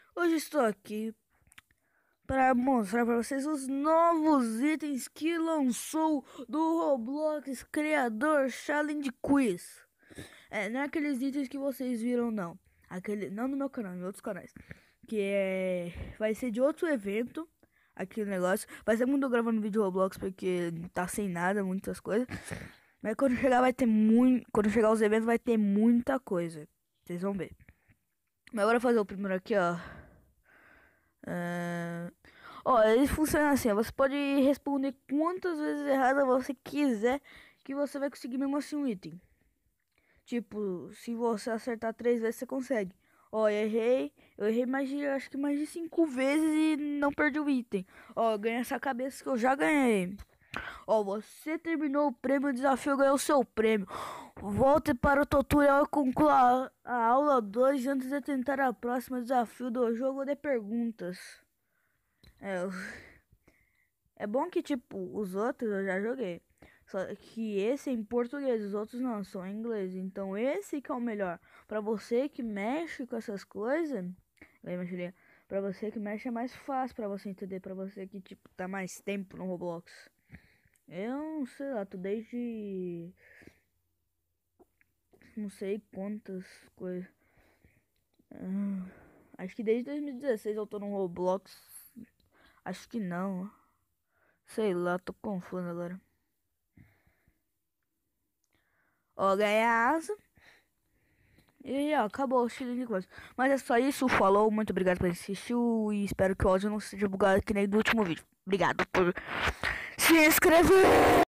Hoje estou aqui para mostrar para vocês os novos itens que lançou do Roblox Criador Challenge Quiz. Não é aqueles itens que vocês viram, não. Não no meu canal, em outros canais. Vai ser de outro evento. Aquele negócio. Vai ser muito gravando vídeo Roblox porque tá sem nada, muitas coisas. Mas quando chegar vai ter muito. Quando chegar os eventos vai ter muita coisa. Vocês vão ver. Mas agora fazer o primeiro aqui, ó. Ele funciona assim, ó, você pode responder quantas vezes errada você quiser, que você vai conseguir mesmo assim um item. Tipo, se você acertar 3 vezes, você consegue. Eu errei acho que mais de 5 vezes e não perdi o item. Eu ganhei essa cabeça que eu já ganhei. Você terminou o prêmio, o desafio ganhou o seu prêmio. Volte para o tutorial e conclua a aula 2 antes de tentar a próxima desafio do jogo de perguntas. É, é bom que, tipo, os outros eu já joguei. Só que esse é em português, os outros não, são em inglês. Então esse que é o melhor. Pra você que mexe com essas coisas, lembra, pra você que mexe é mais fácil pra você entender. Pra você que, tipo, tá mais tempo no Roblox. Eu não sei lá, tô desde... Não sei quantas coisas. Acho que desde 2016 eu tô no Roblox. Acho que não. Sei lá, tô confuso agora. Ganhei a asa. E acabou o estilo de coisa. Mas é só isso, falou, muito obrigado por assistir e espero que o áudio não seja bugado que nem do último vídeo. Obrigado por se inscrever.